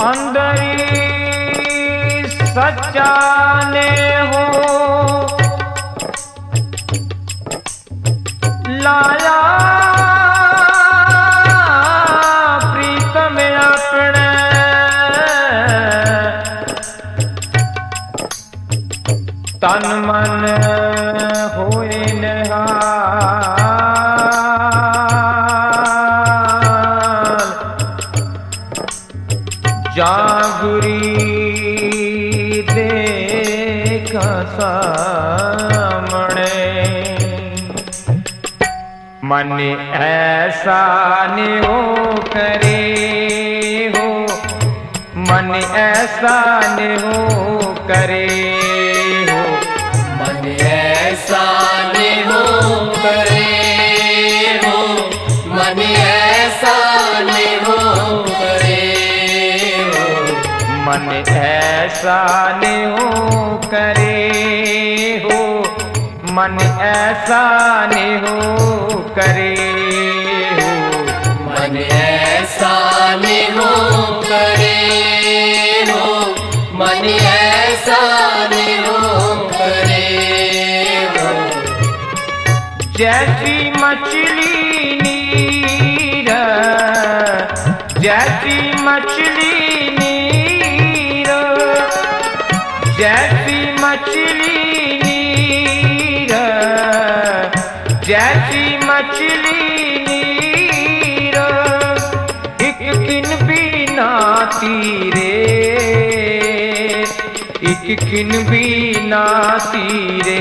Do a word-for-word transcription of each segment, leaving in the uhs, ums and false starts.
अंदरी सच्चा ने हो लाया प्रीतम अपने तन मन होए निहाल जागुरी देखा सामने मन ऐसा ने हो करे हो मन ऐसा ने हो करे हो मन ऐसा ने हो करे हो मन ऐसा ने हो करे हो मन ऐसा ने हो करे हो मन ऐसा ने हो करे हो मन ऐसा ने हो करे हो मन ऐसा ने हो करे हो जैसी मछली नीर जैसी मछली नीर जैसी मछली नीर जैसी मछली नीर एक किन भी ना तीरे एक किन भी ना तीरे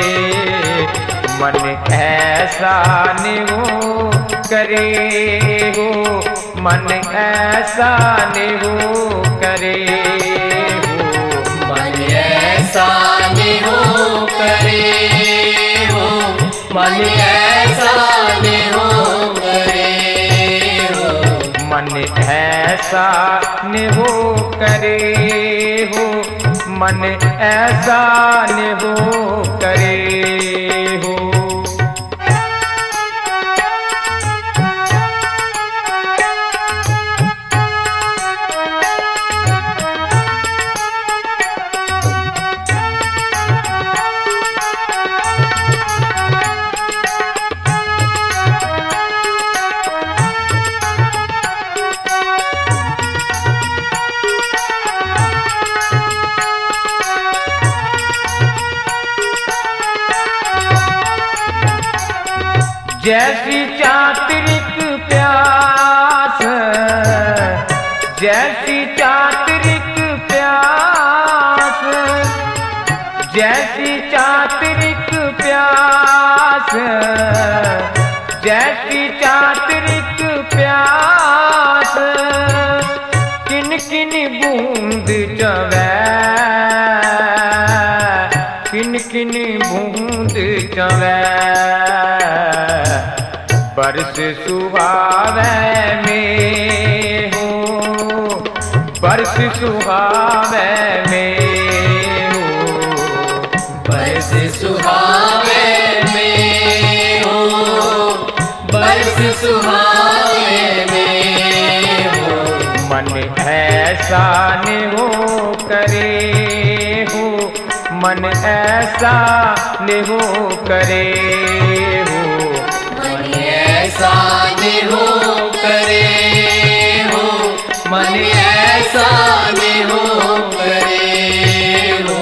मन ऐसा ने हो करे हो मन ऐसा ने हो करे हो मन ऐसा ने हो करे हो मन ऐसा ने हो करे हो मन ऐसा ने हो करे हो मन ऐसा ने हो करे हो जैसी चातरिक प्यास जैसी चातरिक प्यास जैसी चातरिक प्यास जैसी चातरिक प्यास किन किन बूंद चवै किन किन बूंद चवै बरस सुहावे में हो बरस सुहावे में हो बरस सुहावे में हो बरस सुहावे में हो मन ऐसा ने हो करे हो मन ऐसा ने हो करे हो ऐसा ने हो करे हो मन ऐसा ने हो करे हो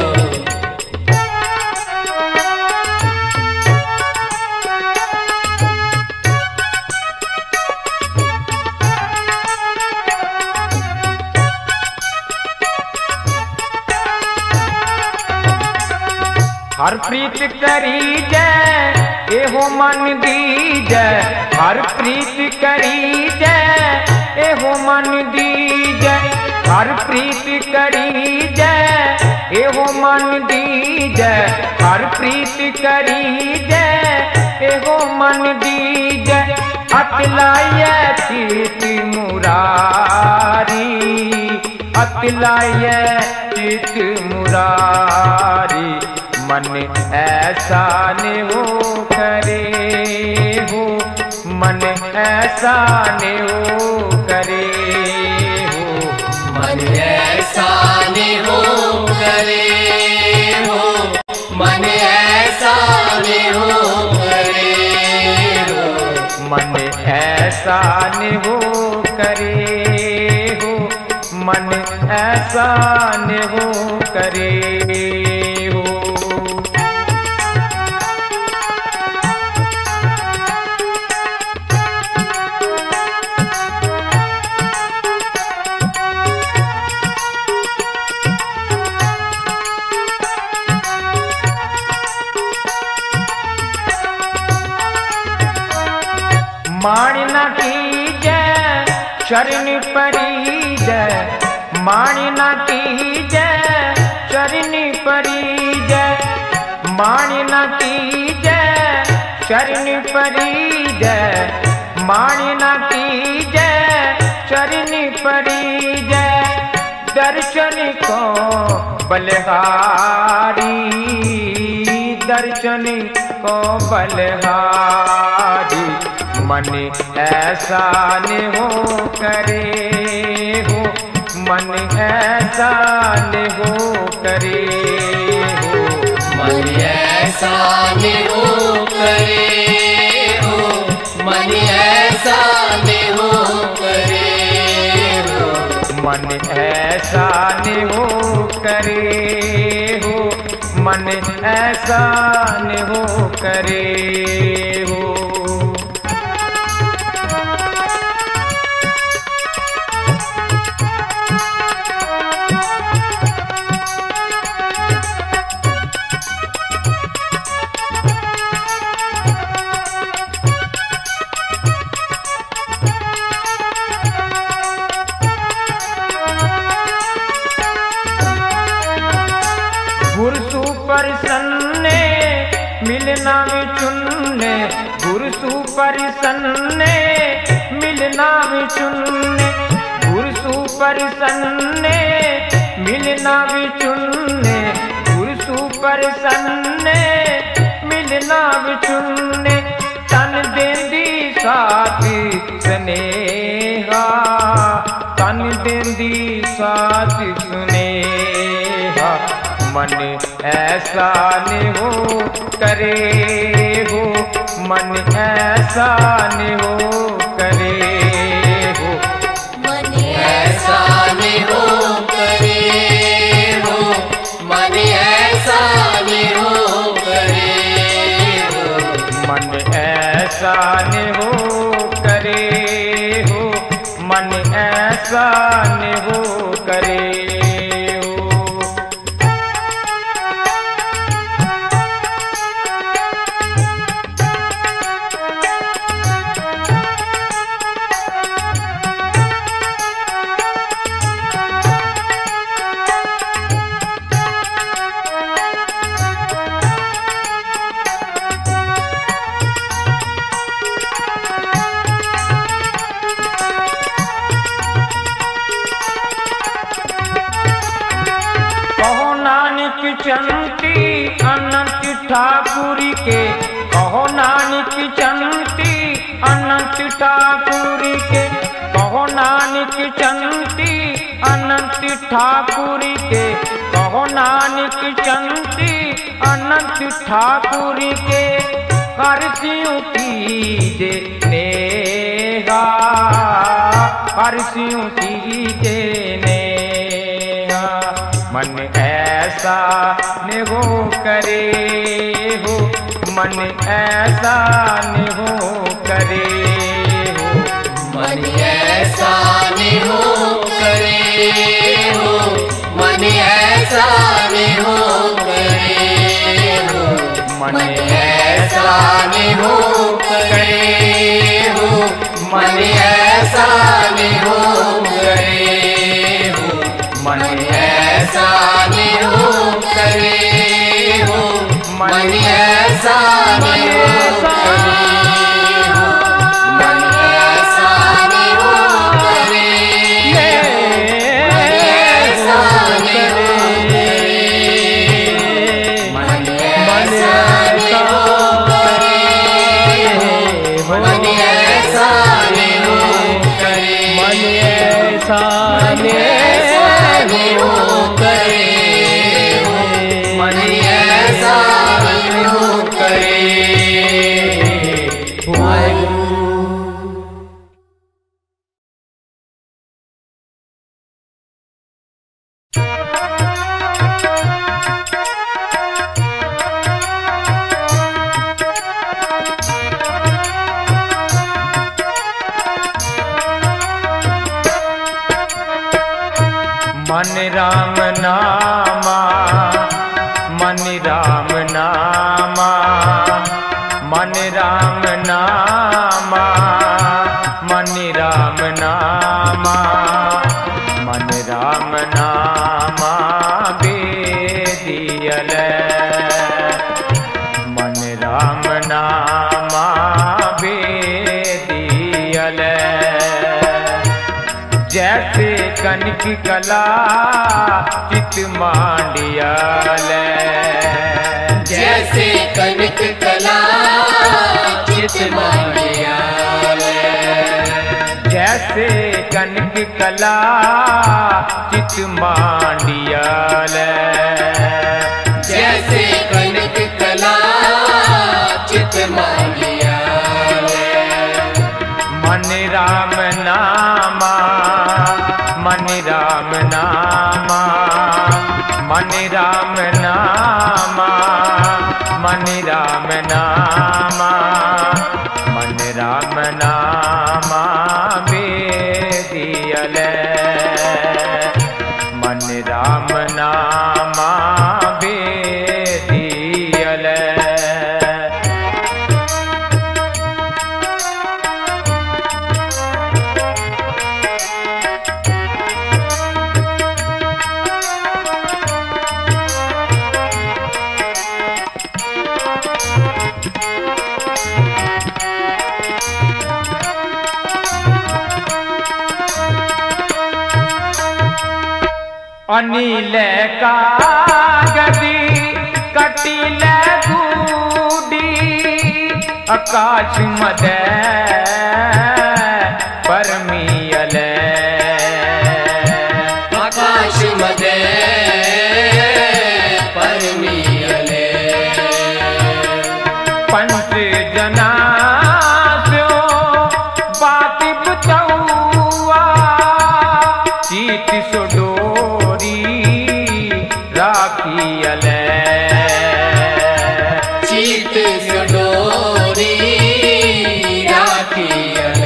हर प्रीत करी जय एहो मन दीजै हर प्रीत करी जय एहो मन दीजै हर प्रीत करी जय एहो मन दीजै हर प्रीत करी जय एहो मन दीजै अत लाइए चित मुरारी अत लाइए चित मुरारी मन ऐसा ने हो करे हो मन ऐसा ने हो करे हो मन ऐसा न हो करे हो, मन ऐसा न हो करे हो। माणिना कीजै चरण परिजै, माणिना कीजै चरण परिजै, माणिना कीजै चरण परिजै, माणिना कीजै चरण परिजै। दर्शन को बलहारी, दर्शन को बलहारी, मन ऐसा न हो करे हो, मन ऐसा न हो करे हो, मन ऐसा न हो करे हो, मन ऐसा न हो करे हो, मन ऐसा न हो करे हो, मन ऐसा न हो करे हो। गुरसु परसन्ने मिलना विचुन्ने, गुरसु परसन्ने मिलना विचुन्ने, गुरसु परसन्ने मिलना विचुन्ने, गुरसु परसन्ने मिलना विचुन्ने। तन देंदी साथ स्नेहा, तन देंदी साथ स्नेहा, मन ऐसा न हो करे हो, मन ऐसा न हो करे हो, मन ऐसा न हो करे हो, मन ऐसा न हो करे हो, मन ऐसा न हो करे हो, मन ऐसा न हो करे। चंती अनंत ठाकुर के, कहो नानक चंती अनंत ठाकुर के, कहो नानक चंती अनंत ठाकुर के, कहो नानक चंती अनंत ठाकुर के। हरसियों कीजे नेहा, हरसियों कीजे नेहा, मन ऐसा न हो करे हो, मन ऐसा न हो करे हो, मन ऐसा न हो करे हो, मन ऐसा न हो करे हो, मन ऐसा न हो करे हो, मन ऐसा न हो करे हो, मन ऐसा न हो करे हो, मन ऐसा न हो करे हो, मन ऐसा न हो करे, मन ऐसा न हो करे, मन ऐसा न हो करे हो, मन ऐसा न हो करे, मन ऐसा मन ऐसा न हो करे हो, मन ऐसा न हो करे। मन राम नामा, मन राम नामा, मन राम नामा, मन राम नामा, मन राम नामा बेदियल, मन राम नामा बेदियल। जैसे कनक कला चित मांडियल, जैसे कनक कला चित मांडियल, जैसे कनक कला चित मांडियल, जैसे कनक कला चित मांडियल। मन राम नामा, मन राम नामा, मन राम नामा, मन राम नामा, मन राम नामा बेदियल, मन राम नामा बेदियल। अनिल कागदी कटिल गूडी, आकाश मद परमियल, आकाश मद परमियल। पंच जना स्यो बात बतौआ, चीत सुडो राखियल, चीत सुडोरी राखियल।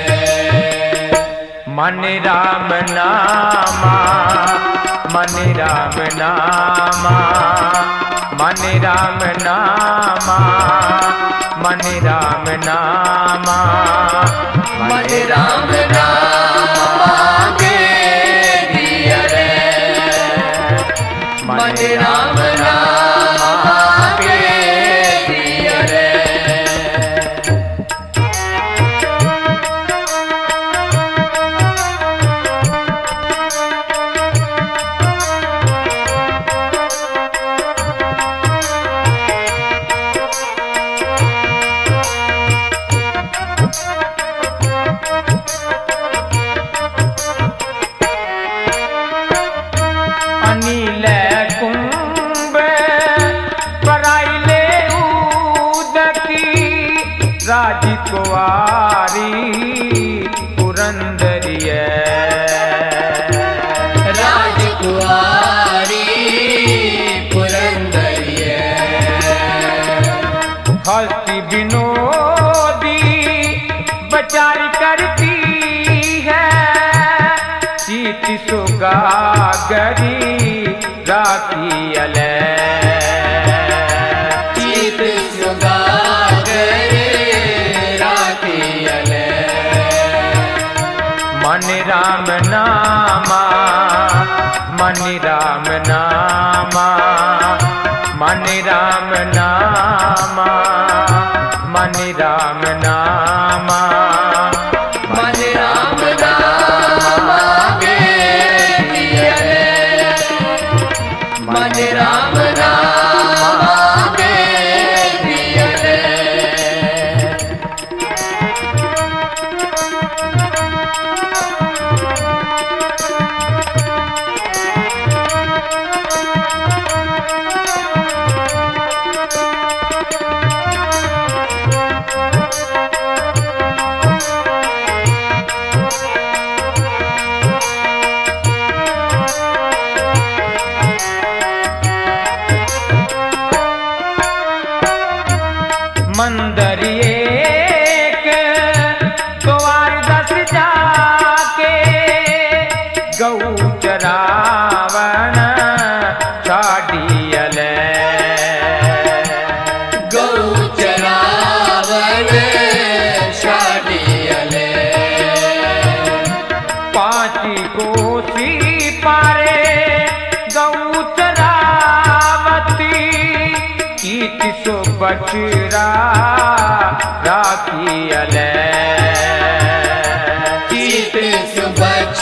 मन राम नामा, मन राम नामा, मन राम नामा, मन राम नामा, मन राम नामा बेदियल, मन राम नामा बेदियल। अनिल कुंभ पराइले उदकी, राजकुमारी पुरंदरिय, राजकुमारी पुरंदरिय। हस्ती विनोदी बचार करती है, चीत सुगागरी राखियल, चीत सुगागरी राखियल। मन राम नामा, मन राम नामा, मन राम नामा, मन राम नामा, मन राम नामा बेदियल, मन राम नामा बेदियल।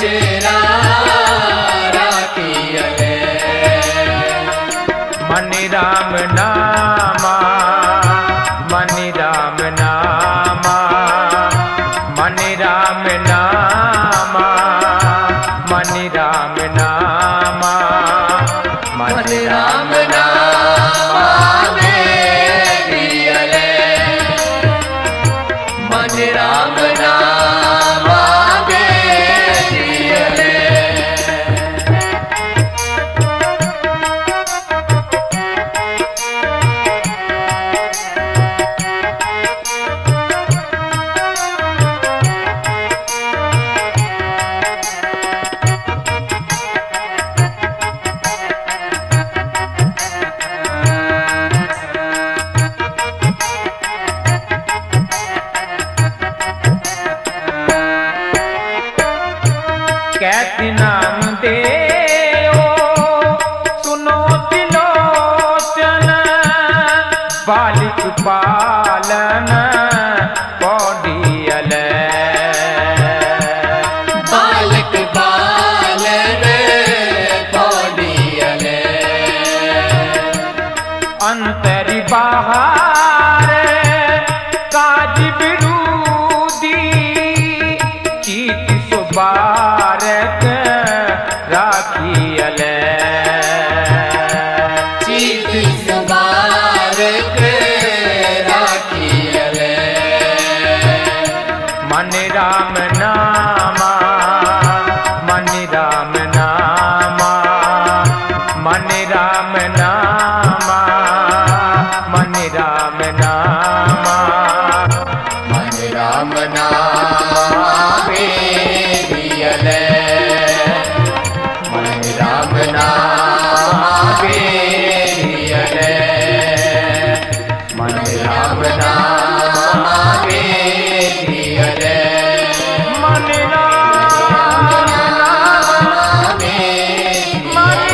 बचरा राखियले मन राम नामा मन राम नामा मन राम नामा मन राम नामा मन राम नामा बेरियले मन राम नामा बेरियले कैति नाम दे सुनो त्रिलोचन बालिक पालन पौड़ियल बालक पालन पौड़ियल अंतरि बाहर काज विरूदी चीत सुबारक राखियल चीत सुबारक राखियल मन राम नामा मन राम नामा मन राम नामा मन राम नामा मन राम नामा बेरियले मन राम नामा बेरियले मन राम नामा बेरियले मन राम नामा मन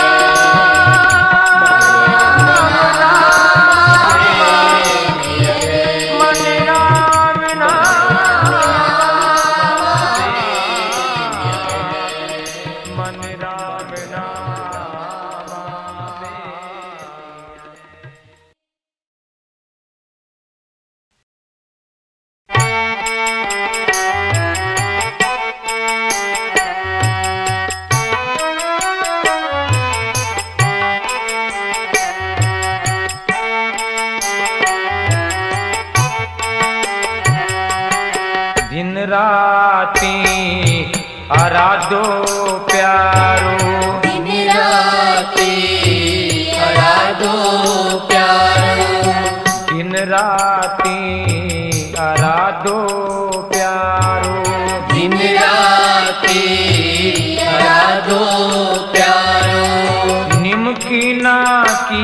दिन राती आराधो प्यारो दिन राती आराधो प्यारो दिन राती आराधो प्यारो दिन राती आराधो प्यारो निमकी ना की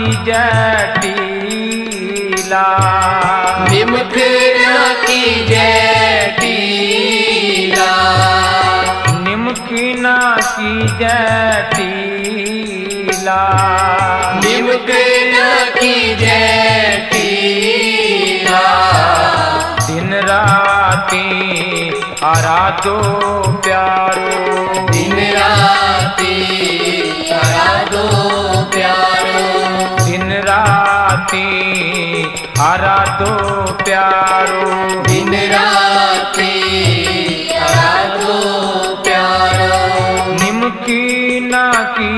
जटीला निमक ना की जटीला निमकी ना की जटीला निमक ना की जटीला दिन राती आराधो प्यारो दिन राती आराधो प्यारो दिन राती आराधो प्यारो दिन राती आराधो प्यारो निमकी ना की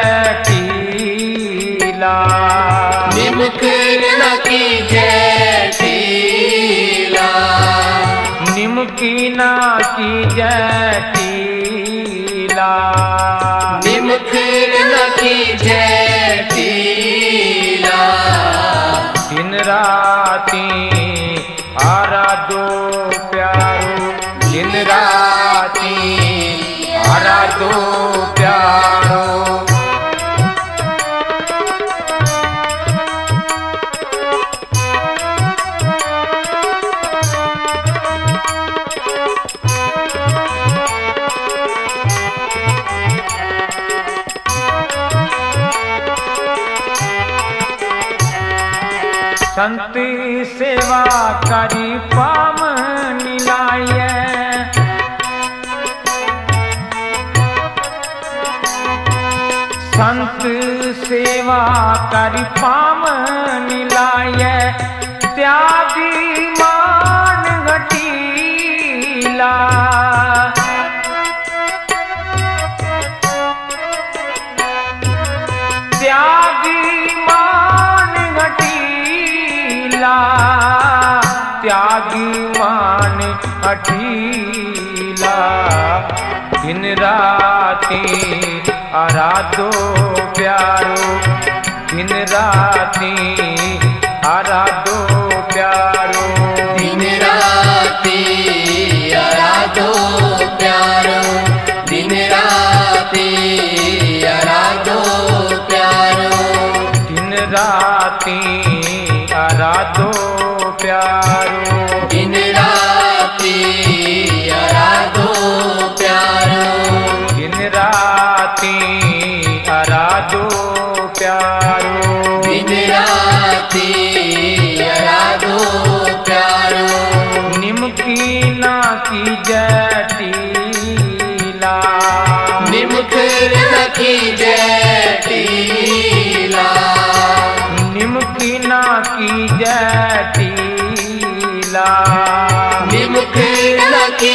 जटीला निमक ना की जटीला निमकी ना की जटीला निमक ना की जटीला दिन राती आराधो प्यारो दिन राती आराधो प्यारो संत सेवा करी पाम निलाय सेवा करि पामन लाय त्यागी मान घटीला। त्यागी मान घटीला त्यागी मान घटीला दिन राती आराधो प्यारो दिन राती आराधो प्यारो दिन राती आराधो प्यारो दिन राती आराधो प्यारो दिन राती आराधो प्यारो दिन राती आराधो प्यारो दिन राती आराधो प्यारो दिन राती आराधो प्यारो निमकी ना की जटीला निमुख न की जटीला निमकी ना की जटीला निमुख न की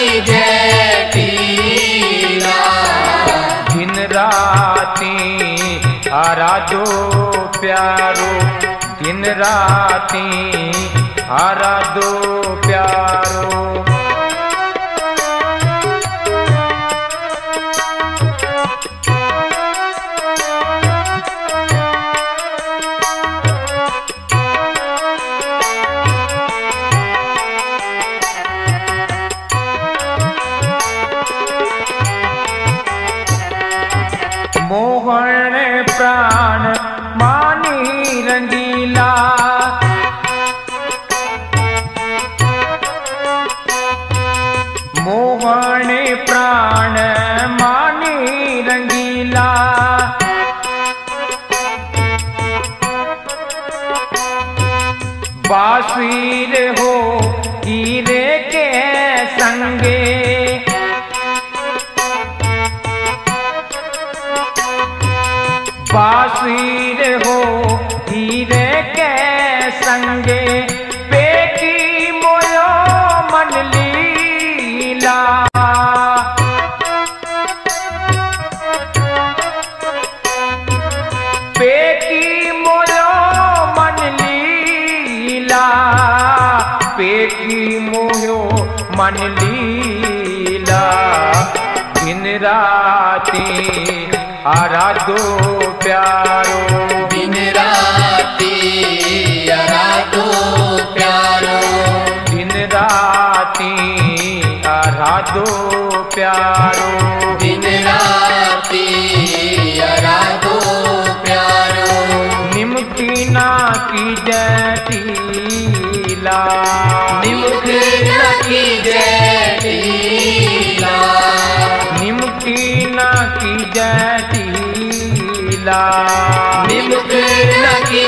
जटीला दिन राती आराधो प्यारो दिन राती आराधो प्यारो मोहन प्राण मानी रंगीला मोहन प्राण मानी रंगीला बासुर हो हीरे के संगे बासुर हो हीरे के संगे पेटी मोयो मन लीला पेटी मोयो मन लीला पेटी मोयो मन लीला दिन राती आराधो प्यारो दिन राती आराधो प्यारो दिन राती आराधो प्यारो दिन राती आराधो प्यारो निमकी ना की जटीला निमुख न की जटीला निमकी ना की जटीला निमुख न की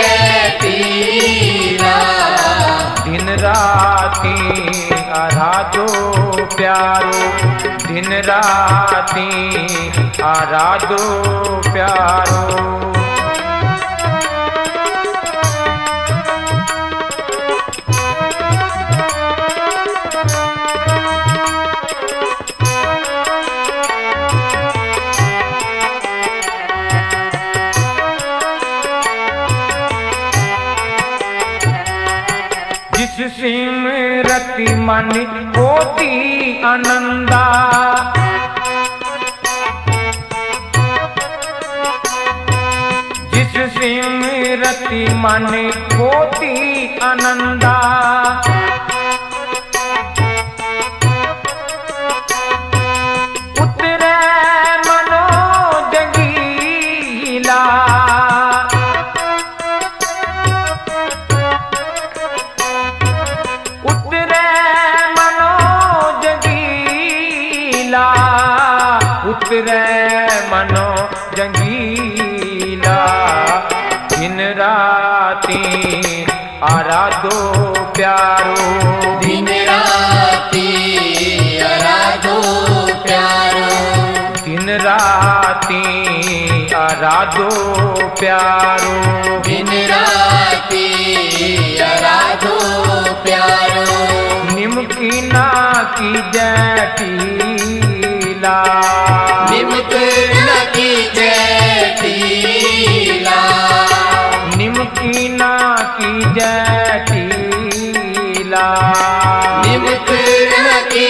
जटीला दिन राती आराधो प्यारो दिन राती आराधो प्यारो जिस सिमरति मन होती आनंदा जिस सिमरति मन होती आनंदा उतरे मनो जंगीला उतरे मनो जंगीला उतरे मनो जंगीला दिन राती आराधो प्यारो दिन राती आराधो प्यारो दिन राती आराधो प्यारो, दिन राती आराधो प्यारो। निमकीना की जटीला, निमकीना की जटीला, निमकीना की जटीला, निमकीना की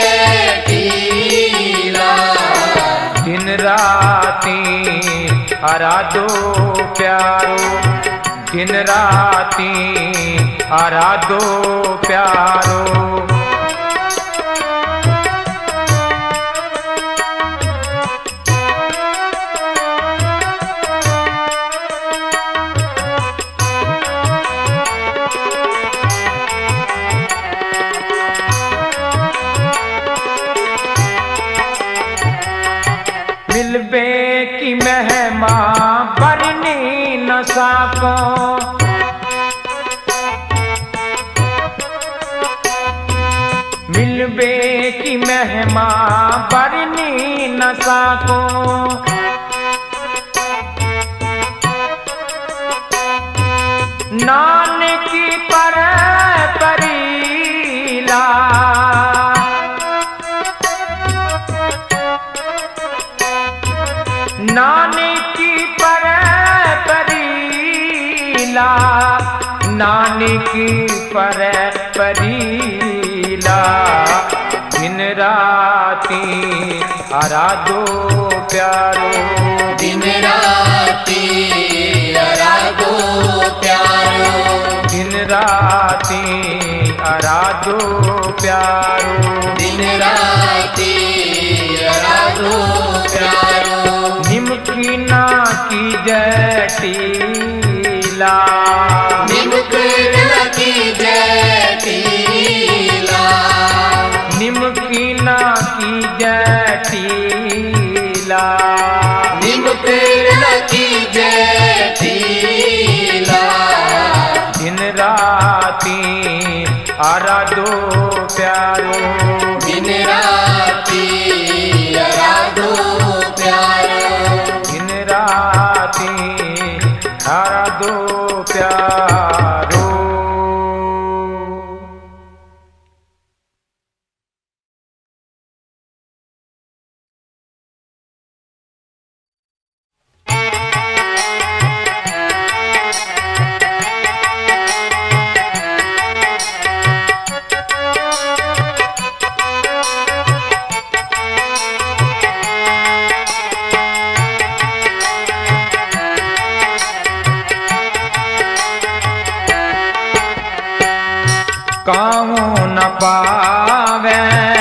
जटीला। दिन राती आराधो प्यारो, दिन राती आराधो प्यारो। मिलबे की महिमा बरनी न साको, मिलबे की महिमा बरनी न साको। नानक की पर परीला, नानक की पर परीला, नानक की पर परीला। दिन राती आराधो प्यारो, दिन राती आराधो प्यारो, दिन राती आराधो प्यारो, दिन राती आराधो प्यारो। निमकीना की जटीला, निमकीना की जटीला, निमकीना की जटीला, निमकीना की जटीला। दिन राती आराधो प्यारो, दिन राती आराधो प्यारो, दिन राती आराधो प्यारो। काहू न पावे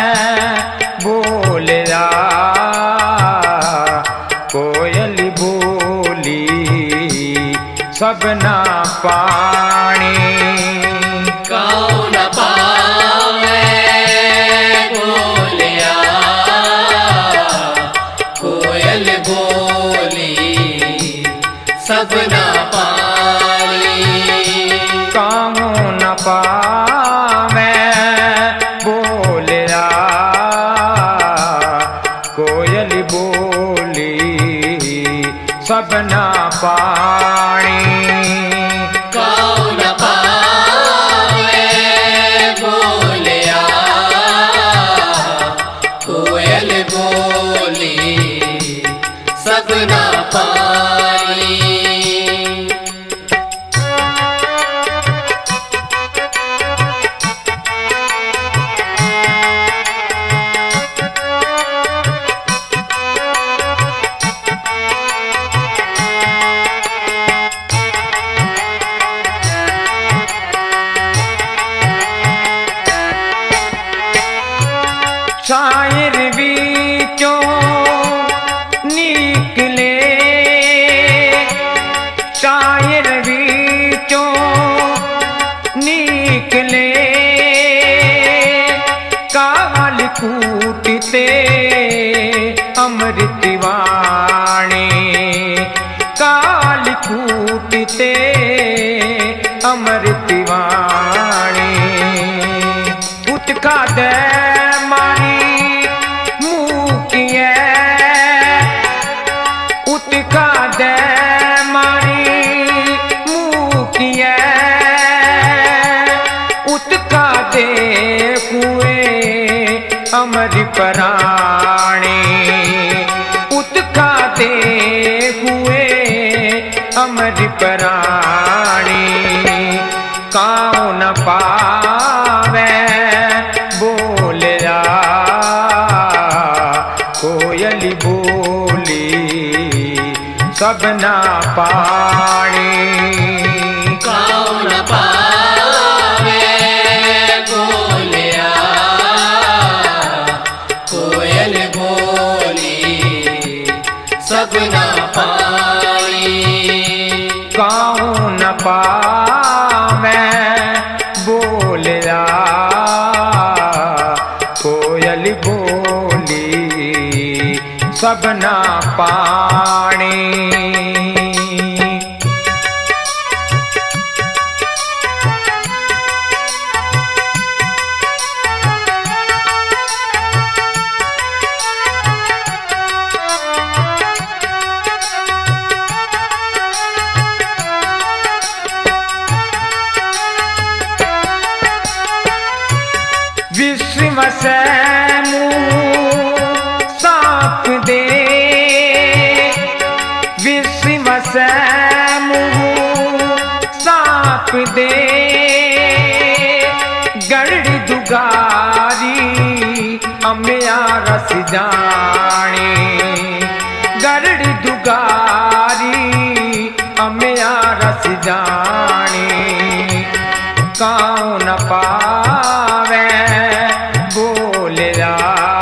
बोलया, कोयल बोली सबना पानी। काहू न पावे बोलिया, कोयल बोली सबना पानी। काहू न पावे बोलया, कोयल बोली सबना पानी। काहू न पावे बोलिया, कोयल बोली सबना पानी। शायर बीचों निकले, शायर बीचों निकले, काल कूटते अमृत वाणी, काल कूटते अमृत वाणी। उत्का दे मारी मुँह अमर प्राणी उत्का दे हुए अमर प्राणी काऊ न पावे बोलिया कोयली बोली सबना पानी काऊ न पावे बोलिया कोयल बोली सबना पानी काऊ न पावे बोलिया कोयल बोली सबना पानी विश्व से मुँह साफ दे विश्व से मुँह साफ दे गढ़ दुगारी अम्या रस जाने गढ़ दुगारी अम्या रस जाने काऊ न पावे बोलिया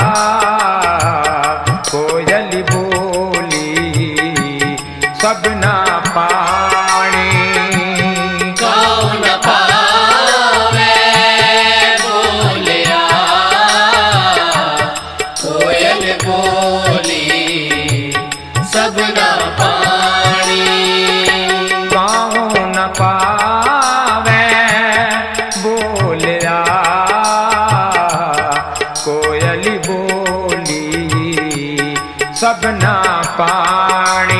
कोयल बोली सबना पानी काऊ न पावे बोलिया कोयल बोली सबना पानी काऊ न पावे बोलिया कोयल बोली सबना पानी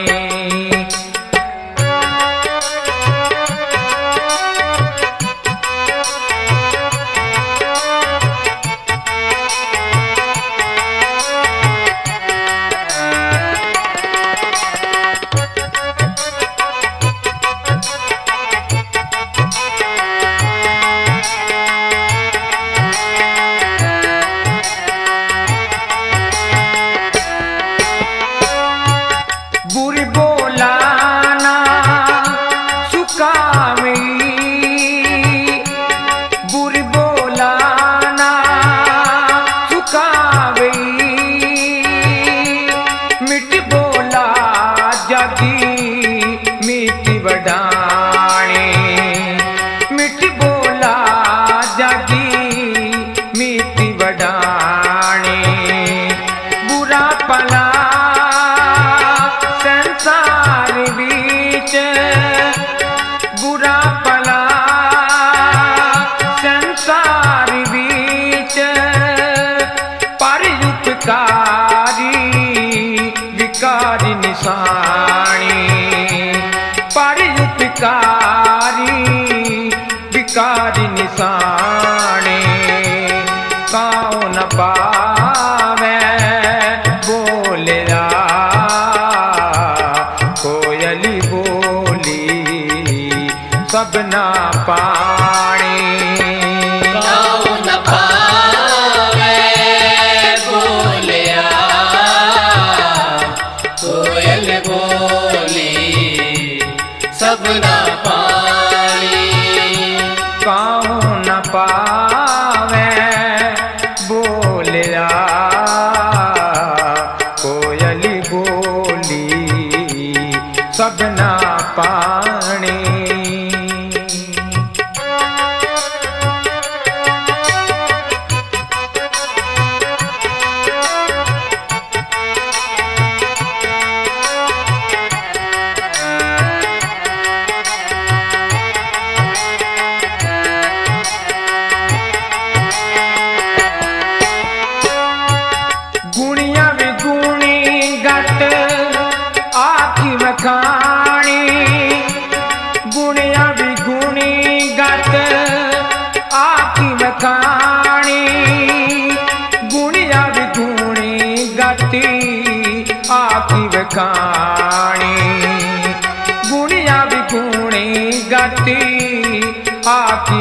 बुरी बोलाना सुकामी बुरी बोलाना सुकावी मिट्टी बोला जगी मिट्टी बडानी मिट्टी बोला जगी मिट्टी बडानी बुरा पला संसार बीच बुरा पला संसार बीच पर उपकारी विकारी निशानी पर उपकारी विकारी निशानी काऊ न पावे बोलिया कोयली बोली सबना पानी काऊ न पावे बोलिया कोयल बोली सबना पानी काऊ न पावे बोलिया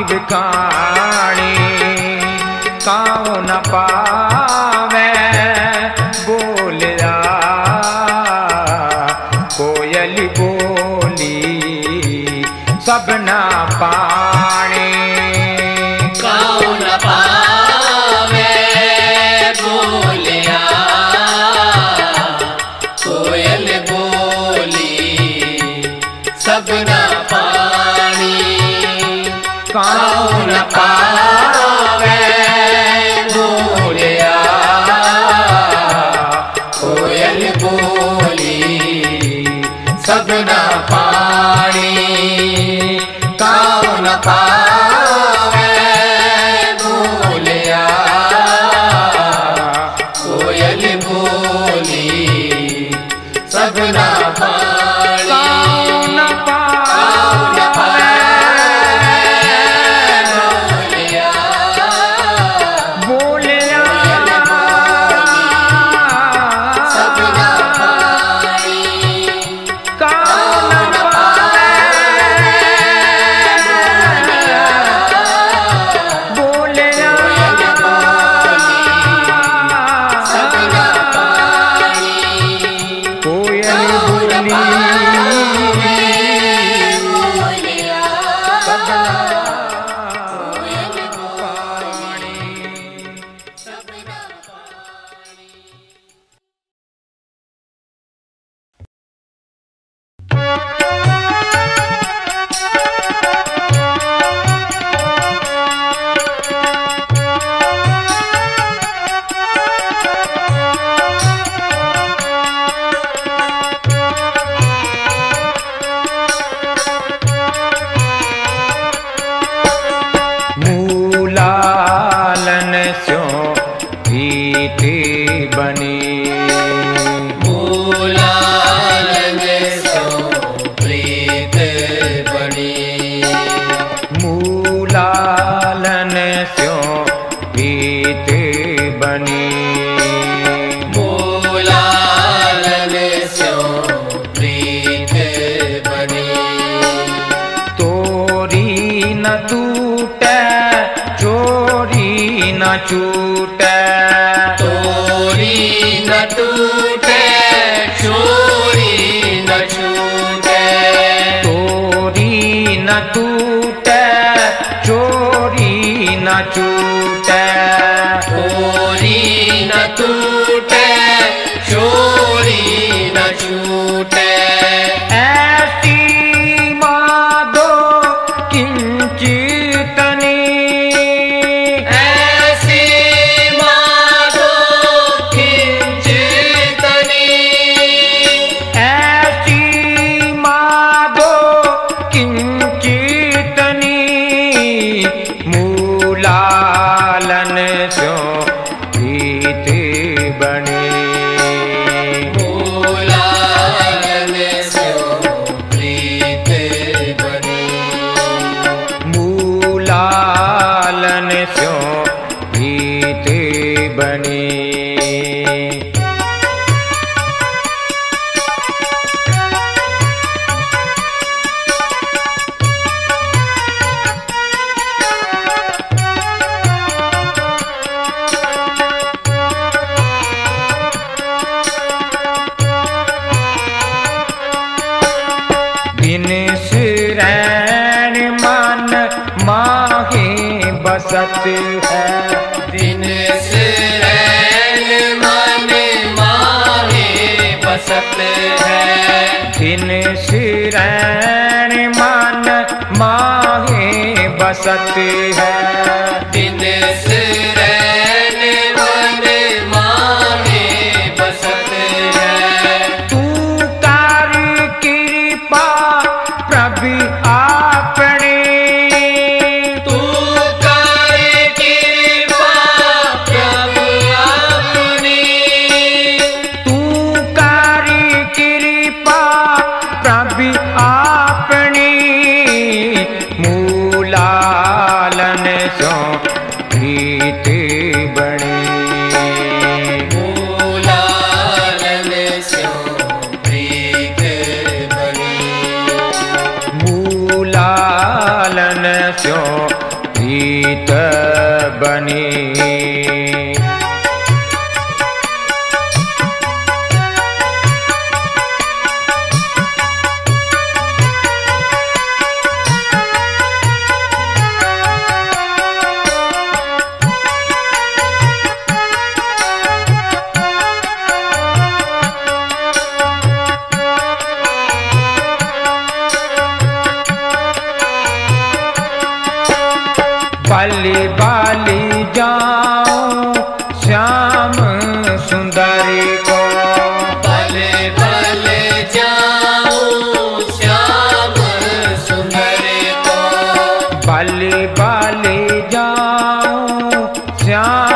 विकाणी काऊ न पावे बोलिया कोयल बोली सबना पाणी काऊ न पावे बोलिया कोयल बोली सबना पानी काऊ न पावे बोलिया कोयल बोली सबना पानी काऊ न पावे बोलिया कोयल बोली सबना पानी काऊ न छूटे तोरी न टूटे चोरी न छूटे तोरी न टूटे चोरी न छूटे तोरी न टूटे चोरी न छूटे ऐसी मादो किंचितनी बसत है दिन से रैन मन माहे बसत है दिन से रैन मन माहे बसत है दिन से रैन मन माहे बसत है तू कर कृपा प्रभु आपने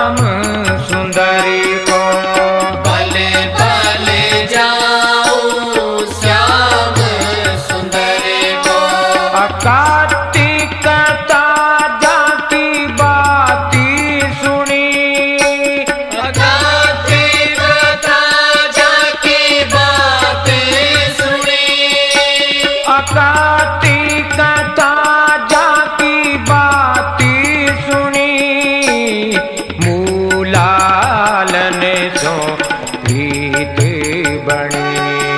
श्याम सुंदरी को बल बल जाऊं श्याम सुंदरी को कार्तिक ताजा की बाती सुनी कार्तिक ताजा की बात सुनी कार्तिक ताजा की बाती सुनी मूलालन सो प्रीत बनी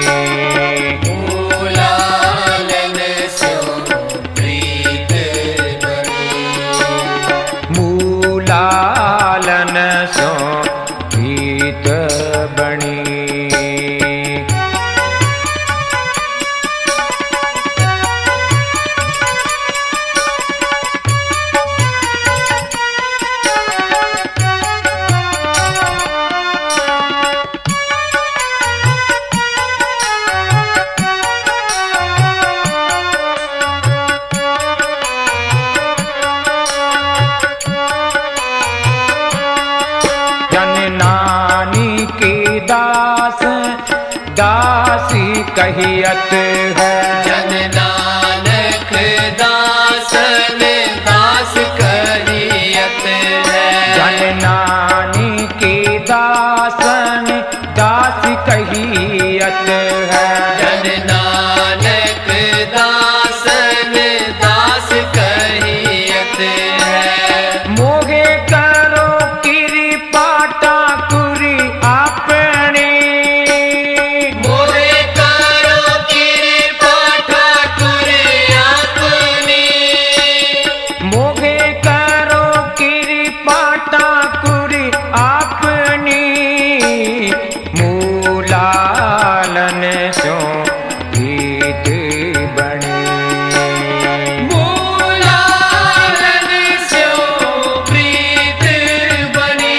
मूलालन सो प्रीत बनी मूलालन सो प्रीत बनी जननानी के दास दासी कहियत है जन नानक दासन दास कहियत है जननानी के दासन दास कहियत है जन नानक दासन दास कहियत है मोहे करो कृपा ठाकुरी अपने मोरे करो कृपा ठाकुर अपनी मोहे करो कृपा ठाकुरी अपनी मूलालन सो प्रीत बनी मूलालन सो प्रीत बनी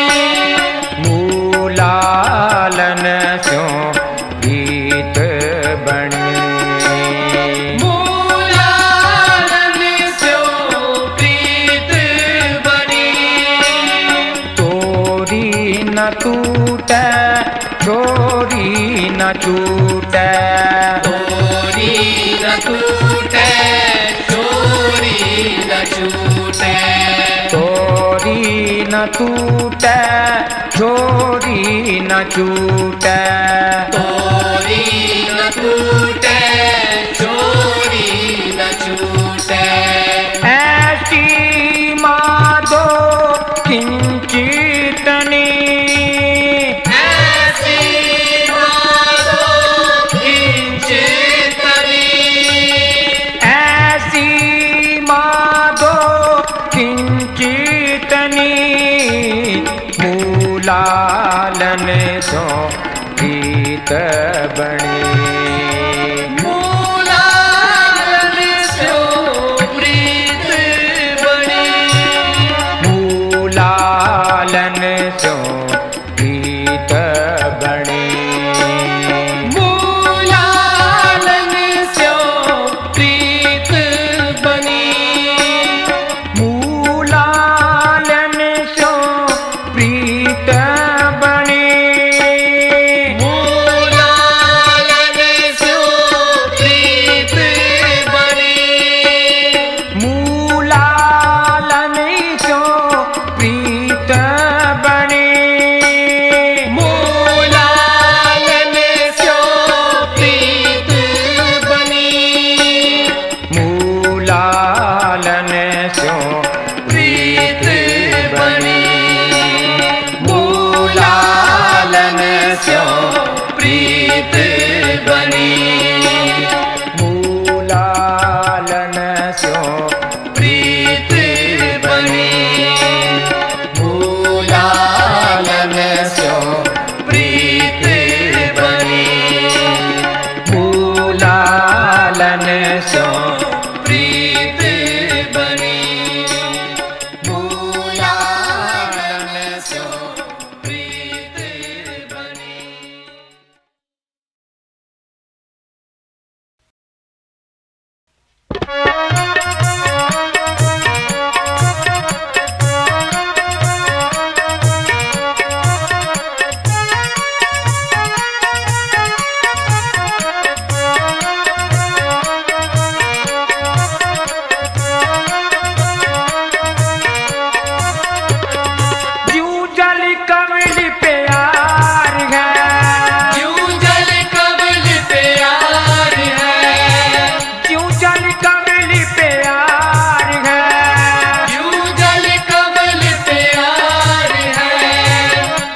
मूलालन सो प्रीत बनी मूलालन सो प्रीत बनी तोरी न टूटे छोरी न छूटे तोरी न टूटे चोरी न छूटे तोरी न टूटे छोरी न छूटे तोरी न टूटे चोरी न छूटे ऐसी माधो किंचितनी ऐसी माधो किंचितनी ऐसी माधो किंचितनी मूलालन सो प्रीत बनी मूलालन सो प्रीत बनी मूलालन सो प्रीत बनी मूलालन सो प्रीत बनी मूलालन सो प्रीत बनी मूलालन सो प्रीत बनी मूलालन सो प्रीत बनी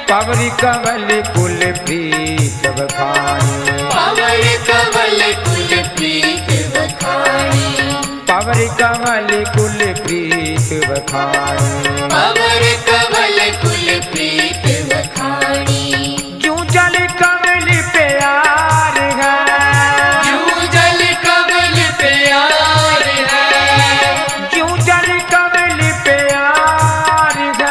पवरी कवल कुल प्रीत बखानी, पवर कवल कुल प्रीत बखानी, पवरी कवल कुल प्रीत बखानी, पवर कवल कुल प्रीत बखानी। जूं जल कवल प्यार है, जूं जल कवल प्यार है, जूं जल कवल प्यार है।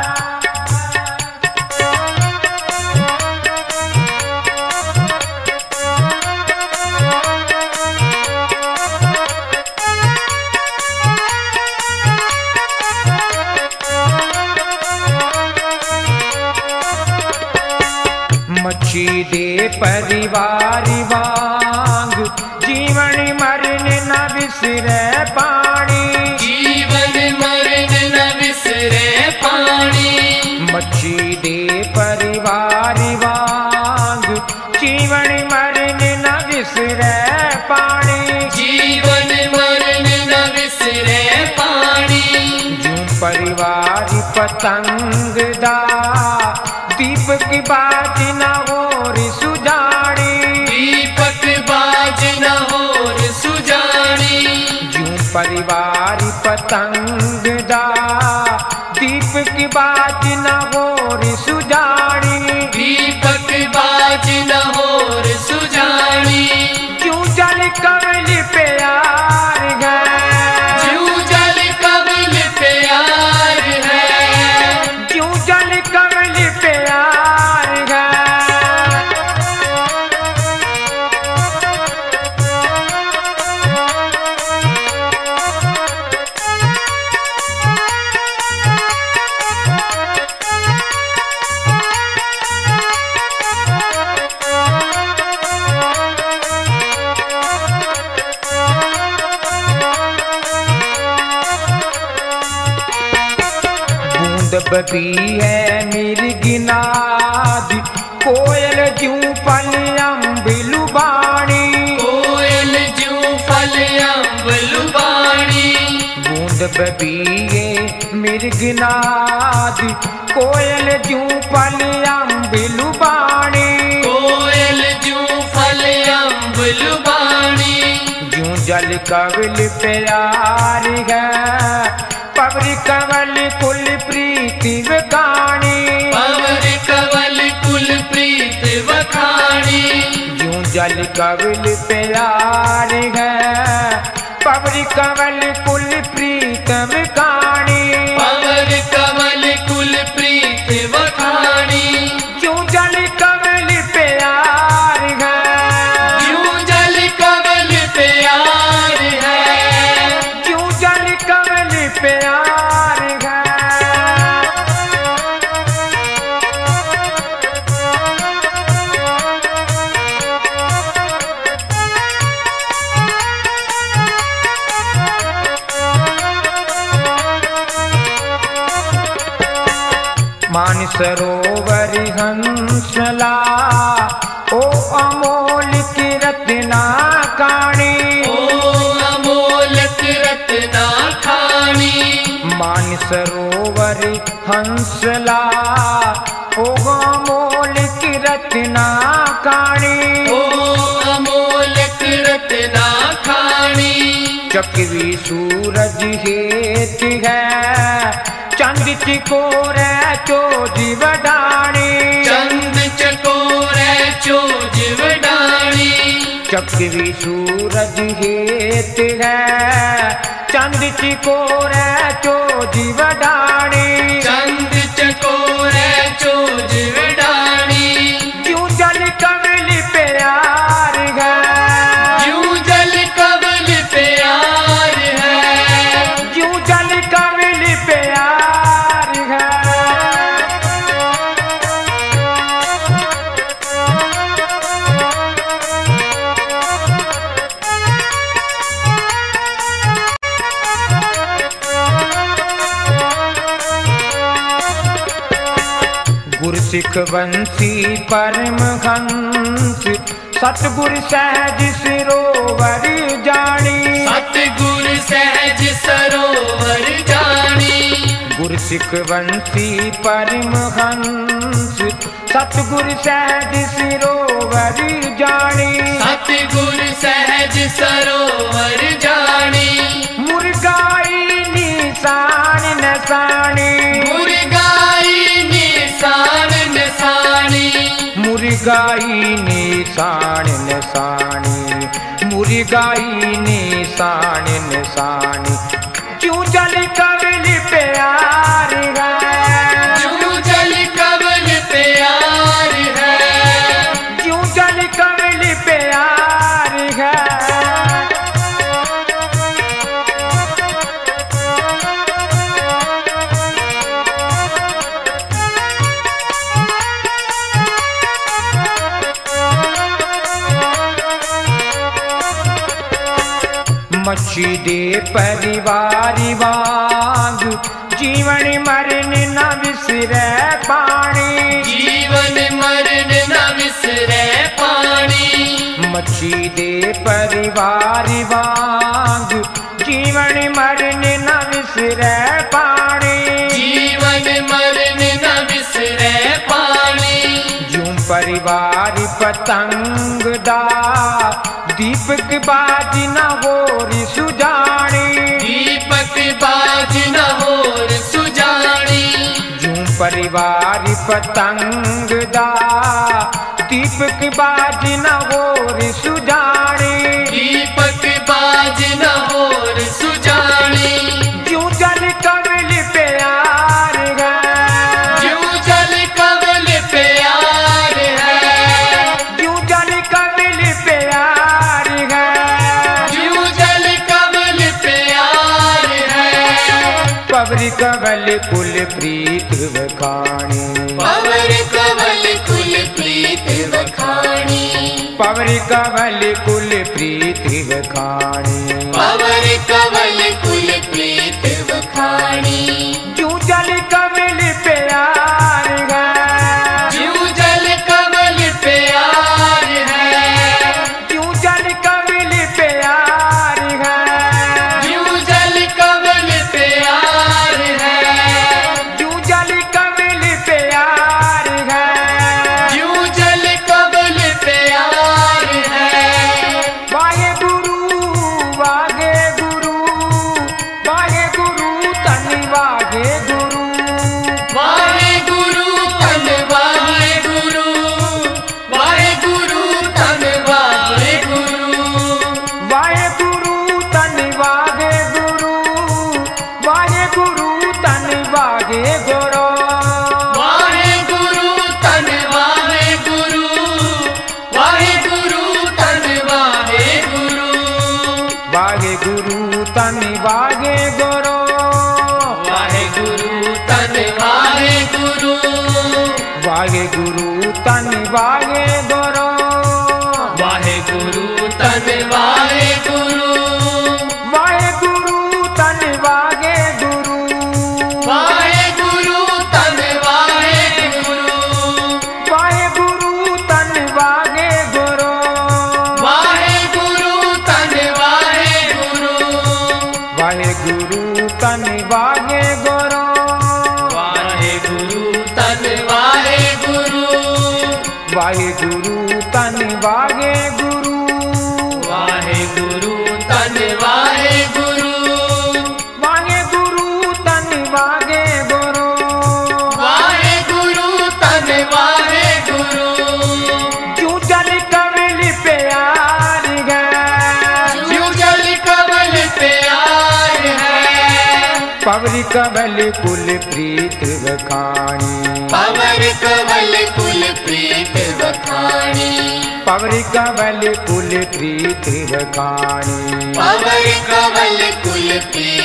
मच्छी दे परिवार वांग जीवन मरण न विसरे पानी, जीवन मरण न विसरे पानी। मच्छी दे परिवार वांग जीवन मरण न विसरे पानी, जीवन मरण न विसरे पानी। जूं परिवार पतंग दा दीपक बाज न होर सुजानी, दीपक बाज न होर सुजानी। जूं परिवार पतंग दा दीपक बाज न होर सुजानी, दीपक बाज न होर सुजानी। जूं जल कवल प्यार है, जूं जल कवल प्यार है, जूं जल कवल प्यार है। बूंद बबी है मिर्गिनाद कोयल जूं पल अम्बिलु बाणी, कोयल जूं फल अम्ब लुबानी। बूंद बबी है मिर्गिनाद कोयल जूं पल अम्बिलु बाणी, कोयल जूं फल अम्ब लुबानी। जूं जल कवल प्यार है, पवरी कवल कुल प्रीति बखानी, पवर कवल कुल प्रीत बखानी। जूं जल कवल प्यार है, पवरी कवल कुल प्रीत बखानी, पवर कवल कुल प्रीत बखानी। जूं जल कवल प्यार है, जूं जल कवल प्यार है, जूं जल कवल प्यार है। मान सरोवर हंसला ओ अमोल की रत्ना काणी, ओ अमोलक रत्ना खानी। मान सरोवर हंसला ओ अमोल की रत्ना काणी, ओ अमोलक रत्ना खानी। चकवी सूरज हेत है चंद चिकोरे चोज वडाणी, चंद चकोरे चोज वडानी। चकवी सूरज हेत है चंद चिकोरे चोज वडाणी, चंद चकोरे चोज वडानी। जूं जल कवल प्यार है, जूं जल कवल प्यार है, जूं जल कवल प्यार है। गुरसिख बंसी परमहंस सतगुर सहज सरोवर जानी, सतगुर सहज सरोवर जानी। गुरसिख बंसी परमहंस सतगुर सहज सरोवर जानी, सतगुर सहज सरोवर जानी। मुर्गाई निशान नसानी, मुर्गाई निशान नसानी। मुर्गाई निशान नसानी, मुर्गाई निशान नसानी। क्यों जल कवल प्यार है, क्यों जल कवल प्यार है, क्यों जल कवल प्यार है। मच्छी दे परिवार वांग जीवन मरण न विसरै पानी, जीवन मरण न विसरै पानी। मच्छी दे परिवार वांग जीवन मरण न विसरै पानी, जीवन मरण न विसरै पानी। जूं परिवार पतंग दा दीपक बाज न होर सुजानी, दीपक बाज न होर सुजानी। जूं परिवार पतंग दा दीपक बाज न होर सुजानी, दीपक बाज न होर सुजानी। जूं जल कवल प्यार है, क्यों जल कवल प्यार है, जूं जल कवल प्यार है। क्यों जल कवल प्यार है। पवर कवल कुल प्रीत वखाणी, पवर कवल कुल प्रीत वखाणी। पवर कवल कुल प्रीत वखाणी, पवर कवल कुल प्रीत वखाणी। क्यों जल कवल प्यार है, क्यों जल कवल प्यार है, क्यों जल कवल प्यार है। क्यों जल कवल प्यार है, क्यों जल कवल प्यार है। क्यों जल कवल प्यार है। वाहे गुरु वाहे गुरु, वाहे गुरु तन वाहे गुरु, वाहे गुरु तन वाहे गुरु, वाहे गुरु तन वाहे गुरु। वाहे गुरु तन वाहे गुरु, वाहे गुरु तन वाहे गुरु। वाहे गुरु तन वाहे गुरु, वाहे गुरु तन वाहे गुरु। वाहे गुरु तन वाहे गुरु, वाहे गुरु तन वाहे गुरु, वाहे गुरु तन वाहे गुरु। वाहे गुरु तन वाहे गुरु, वाहे गुरु तन वाहे गुरु, वाहे गुरु तन वाहे गुरु। वाहे गुरु तन वाहे गुरु, वाहे गुरु तन वाहे गुरु, वाहे गुरु तन वाहे गुरु। वाहे गुरु तन वाहे गुरु, वाहे गुरु तन वाहे गुरु, वाहे गुरु तन वाहे गुरु। वाहे गुरु तन वाहे गुरु, वाहे गुरु तन वाहे गुरु। क्यों जल कवल प्यार है, क्यों जल कवल प्यार है। पवर कवल कुल प्रीत वखाणी, पवर कवल कुल प्रीत वखाणी। पवर कवल कुल प्रीत वखाणी। पवर कवल कुल प्रीत